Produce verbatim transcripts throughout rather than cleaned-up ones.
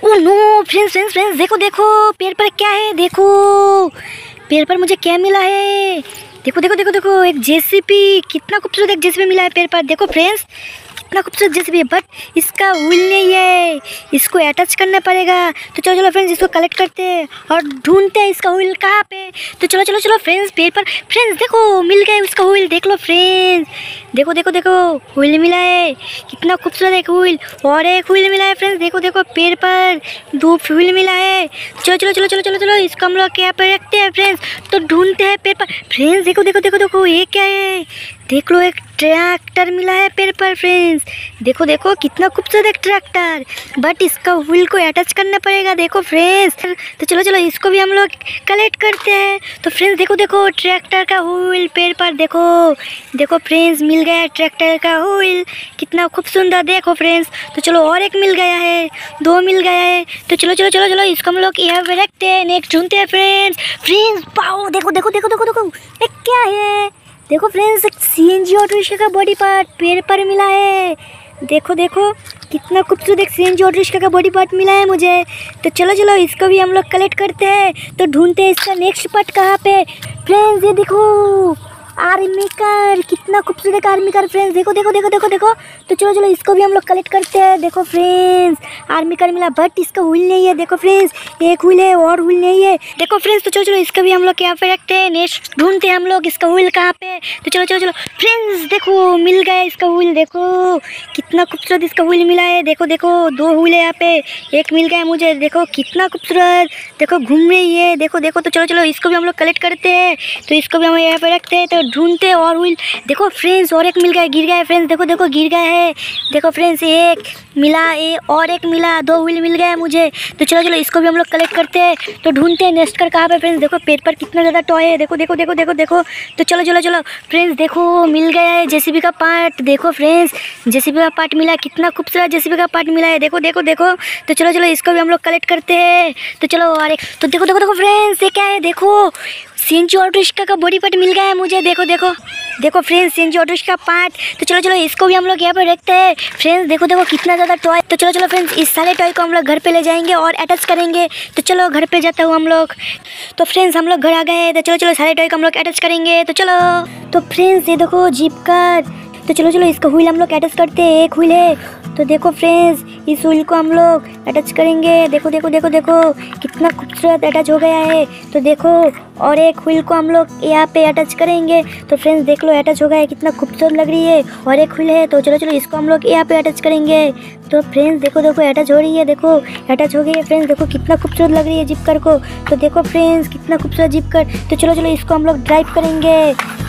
ओह no friends friends friends, देखो देखो पेड़ पर क्या है। देखो पेड़ पर मुझे क्या मिला है। देखो देखो देखो देखो एक जेसीबी, कितना खूबसूरत एक जेसीबी मिला है पेड़ पर। देखो फ्रेंड्स कितना खूबसूरत जेसीबी है, बट इसका व्हील नहीं है, इसको अटैच करना पड़ेगा। तो चलो चलो फ्रेंड्स इसको कलेक्ट करते हैं और ढूंढते हैं इसका व्हील कहाँ पे। तो चलो चलो चलो फ्रेंड्स पेड़ पर, फ्रेंड्स देखो मिल गया उसका व्हील। देख लो फ्रेंड्स, देखो देखो देखो व्हील मिला है, कितना खूबसूरत एक व्हील। और एक व्हील मिला है फ्रेंड्स, देखो देखो पेड़ पर दो व्हील मिला है। चलो चलो चलो चलो चलो चलो इसको हम लोग यहाँ पर रखते हैं फ्रेंड्स। तो ढूंढते हैं पेड़ पर। फ्रेंड्स देखो देखो देखो देखो ये क्या है। देख लो एक ट्रैक्टर मिला है पेड़ पर फ्रेंड्स। देखो देखो कितना खूबसूरत एक ट्रैक्टर, बट इसका व्हील को अटैच करना पड़ेगा। देखो फ्रेंड्स, तो चलो चलो इसको भी हम लोग कलेक्ट करते हैं। तो फ्रेंड्स देखो देखो ट्रैक्टर का व्हील पेड़ पर, देखो देखो फ्रेंड्स मिल गया है ट्रैक्टर का व्हील, कितना खूब सुंदर। देखो फ्रेंड्स, तो चलो और एक मिल गया है, दो मिल गया है। तो चलो चलो चलो चलो इसको हम लोग यहाँ पे रखते हैं, नेक्स्ट ढूंढते हैं फ्रेंड्स। फ्रेंड्स पाओ देखो देखो देखो देखो देखो ये क्या है। देखो फ्रेंड्स एक सीएनजी ऑटो रिक्शा का बॉडी पार्ट पेड़ पर मिला है। देखो देखो कितना खूबसूरत एक सीएनजी ऑटो रिक्शा का बॉडी पार्ट मिला है मुझे। तो चलो चलो इसको भी हम लोग कलेक्ट करते हैं। तो ढूंढते हैं इसका नेक्स्ट पार्ट कहाँ पे। फ्रेंड्स ये देखो आर्मी कार, कितना खूबसूरत आर्मी कार फ्रेंड्स। देखो देखो देखो देखो देखो तो चलो चलो इसको भी हम लोग कलेक्ट करते हैं। देखो फ्रेंड्स आर्मी कार मिला, बट इसका व्हील नहीं है। देखो फ्रेंड्स एक व्हील है और व्हील नहीं है। देखो फ्रेंड्स, तो चलो चलो इसका भी हम लोग यहाँ पे रखते हैं, नेक्स्ट ढूंढते हैं हम लोग इसका व्हील कहाँ पे। तो चलो चलो चलो फ्रेंड्स देखो मिल गया इसका व्हील। देखो कितना खूबसूरत इसका व्हील मिला है। देखो देखो दो व्हील है यहाँ पे, एक मिल गया मुझे। देखो कितना खूबसूरत, देखो घूम रही है। देखो देखो तो चलो चलो इसको भी हम लोग कलेक्ट करते हैं। तो इसको भी हम यहाँ पे रखते हैं, तो ढूंढते और व्हील। देखो फ्रेंड्स और एक मिल गया, गिर गया है फ्रेंड्स। देखो देखो गिर गया है। देखो फ्रेंड्स एक मिला, ए और एक मिला, दो व्हील मिल गया है मुझे। तो चलो चलो इसको भी हम लोग कलेक्ट करते हैं। तो ढूंढते हैं नेक्स्ट कार कहाँ पे फ्रेंड्स। देखो पेड़ पर कितना ज़्यादा टॉय है। देखो देखो देखो देखो देखो तो चलो चलो चलो फ्रेंड्स देखो मिल गया है जेसीबी का पार्ट। देखो फ्रेंड्स जेसीबी का पार्ट मिला, कितना खूबसूरत जेसीबी का पार्ट मिला है। देखो देखो देखो तो चलो चलो इसको भी हम लोग कलेक्ट करते हैं। तो चलो और एक, तो देखो देखो देखो फ्रेंड्स ये क्या है। देखो सीएनजी ऑटो रिक्शा का बॉडी पार्ट मिल गया है मुझे। देखो देखो देखो फ्रेंड्स सीएनजी ऑटो रिक्शा का पार्ट। तो चलो चलो इसको भी हम लोग यहाँ पर रखते हैं फ्रेंड्स। देखो देखो कितना ज़्यादा टॉय। तो चलो चलो फ्रेंड्स इस सारे टॉय को हम लोग घर पे ले जाएंगे और अटैच करेंगे। तो चलो घर पे जाता हूँ हम लोग। तो फ्रेंड्स हम लोग घर आ गए। तो चलो चलो सारे टॉय को हम लोग अटैच करेंगे। तो चलो, तो फ्रेंड्स ये देखो जीप कार। तो चलो चलो इसका व्हील हम लोग अटैच करते हैं, एक व्हील है। तो देखो फ्रेंड्स इस व्हील को हम लोग अटैच करेंगे। देखो देखो देखो देखो कितना खूबसूरत अटैच हो गया है। तो देखो और एक व्हील को हम लोग यहाँ पे अटैच करेंगे। तो फ्रेंड्स देख लो अटैच हो गया है, कितना खूबसूरत लग रही है। और एक व्हील है, तो चलो चलो इसको हम लोग यहाँ पे अटैच करेंगे। तो फ्रेंड्स देखो देखो अटैच हो रही है। देखो अटैच हो गई है फ्रेंड्स। देखो कितना खूबसूरत लग रही है जिप कार को। तो देखो फ्रेंड्स कितना खूबसूरत जिप कार। तो चलो चलो इसको हम लोग ड्राइव करेंगे।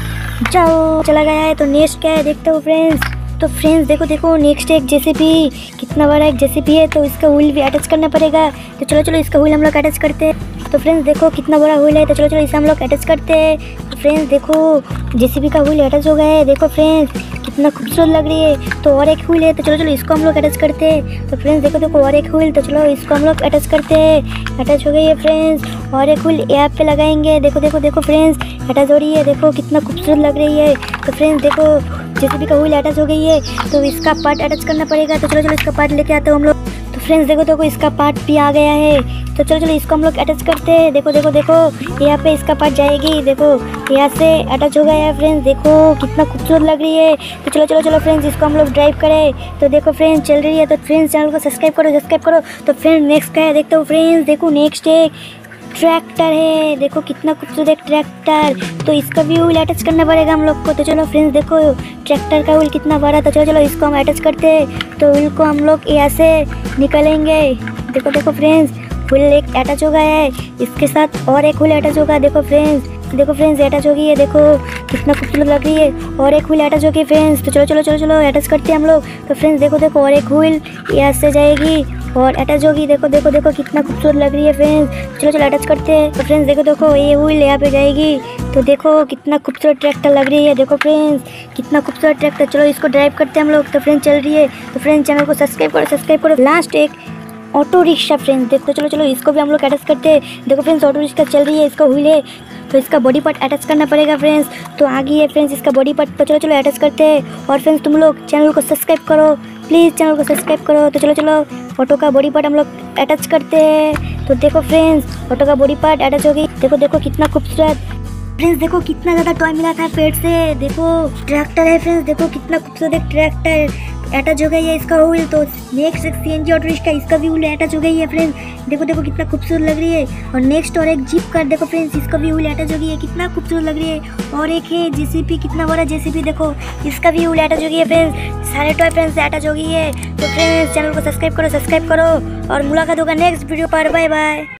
जाओ चला गया है। तो नेक्स्ट क्या है देखते हो फ्रेंड्स। तो फ्रेंड्स देखो देखो नेक्स्ट एक जेसीबी, कितना बड़ा एक जेसीबी है। तो इसका व्हील भी अटैच करना पड़ेगा। तो चलो चलो इसका व्हील हम लोग अटैच करते हैं। तो फ्रेंड्स देखो कितना बड़ा व्हील है। तो चलो चलो इसे हम लोग अटैच करते हैं। तो फ्रेंड्स देखो जेसीबी का व्हील अटैच हो गया है। देखो फ्रेंड्स कितना खूबसूरत लग रही है। तो और एक व्हील है, तो चलो चलो इसको हम लोग अटैच करते हैं। तो फ्रेंड्स देखो देखो और एक व्हील, तो चलो इसको हम लोग अटैच करते हैं। अटैच हो गई है फ्रेंड्स। और एक व्हील यहाँ पे लगाएंगे। देखो देखो देखो फ्रेंड्स अटैच हो रही है। देखो कितना खूबसूरत लग रही है। तो फ्रेंड्स देखो जेसीबी का व्हील अटैच हो गई है, तो इसका पार्ट अटैच करना पड़ेगा। तो चलो चलो इसका पार्ट लेके आते हैं हम लोग। तो फ्रेंड्स देखो देखो इसका पार्ट भी आ गया है। तो चलो चलो इसको हम लोग अटैच करते हैं। देखो देखो देखो यहाँ पे इसका पार्ट जाएगी। देखो यहाँ से अटैच हो गया है फ्रेंड्स। देखो कितना खूबसूरत लग रही है। तो चलो चलो चलो फ्रेंड्स इसको हम लोग ड्राइव करें। तो देखो फ्रेंड्स चल रही है। तो फ्रेंड्स चैनल को सब्सक्राइब करो सब्सक्राइब करो। तो फ्रेंड्स नेक्स्ट क्या है देखते हो फ्रेंड्स। देखो नेक्स्ट एक ट्रैक्टर है। देखो कितना खूबसूरत एक ट्रैक्टर। तो इसका भी व्हील अटैच करना पड़ेगा हम लोग को। तो चलो फ्रेंड्स देखो ट्रैक्टर का व्हील कितना बड़ा। तो चलो चलो इसको हम अटैच करते हैं। तो व्हील को हम लोग यहाँ से निकालेंगे। देखो देखो फ्रेंड्स व्हील एक अटैच हो गया है, इसके साथ और एक व्हील अटैच होगा। देखो फ्रेंड्स देखो फ्रेंड्स अटैच हो गई है। देखो कितना खूबसूरत लग रही है। और एक व्हील अटैच हो गई फ्रेंड्स। तो चलो चलो चलो चलो अटैच करते हैं हम लोग। तो फ्रेंड्स देखो देखो और एक व्हील यहाँ से जाएगी और अटैच होगी। देखो देखो देखो कितना खूबसूरत लग रही है फ्रेंड्स। चलो चलो अटैच करते हैं। तो फ्रेंड्स देखो देखो ये व्हील यहाँ पे जाएगी। तो देखो कितना खूबसूरत ट्रैक्टर लग रही है। देखो फ्रेंड्स कितना खूबसूरत ट्रैक्टर। चलो इसको ड्राइव करते हैं हम लोग। तो फ्रेंड्स चल रही है। तो फ्रेंड्स चैनल को सब्सक्राइब करो सब्सक्राइब करो। लास्ट एक ऑटो रिक्शा फ्रेंड्स। देखो चलो चलो इसको भी हम लोग अटैच करते हैं। देखो फ्रेंड्स ऑटो रिक्शा चल रही है, इसका व्हील है, तो इसका बॉडी पार्ट अटैच करना पड़ेगा फ्रेंड्स। तो आगे है फ्रेंड्स इसका बॉडी पार्ट। तो चलो चलो अटैच करते हैं। और फ्रेंड्स तुम लोग चैनल को सब्सक्राइब करो प्लीज़ चैनल को सब्सक्राइब करो। तो चलो चलो ऑटो का बॉडी पार्ट हम लोग अटैच करते हैं। तो देखो फ्रेंड्स, ऑटो का बॉडी पार्ट अटैच हो गई। देखो देखो कितना खूबसूरत। फ्रेंड्स देखो कितना ज़्यादा टॉय मिला था पेड़ से। देखो ट्रैक्टर है फ्रेंड्स, देखो कितना खूबसूरत एक ट्रैक्टर अटैच हो गई है इसका व्हील। तो नेक्स्ट एक सीएनजी ऑटो रिक्शा, इसका भी व्हील अटैच हो गई है फ्रेंड्स। देखो देखो कितना खूबसूरत लग रही है। और नेक्स्ट और एक जीप कार देखो फ्रेंड्स, इसका भी व्हील अटैच हो गई है, कितना खूबसूरत लग रही है। और एक है जेसीबी, कितना बड़ा जेसीबी, देखो इसका भी व्हील अटैच हो गई है फ्रेंड्स। सारे टॉय फ्रेंड्स से अटैच हो गई है। तो फ्रेंड्स चैनल को सब्सक्राइब करो, सब्सक्राइब करो और मुलाकात होगा नेक्स्ट वीडियो पर। Bye bye.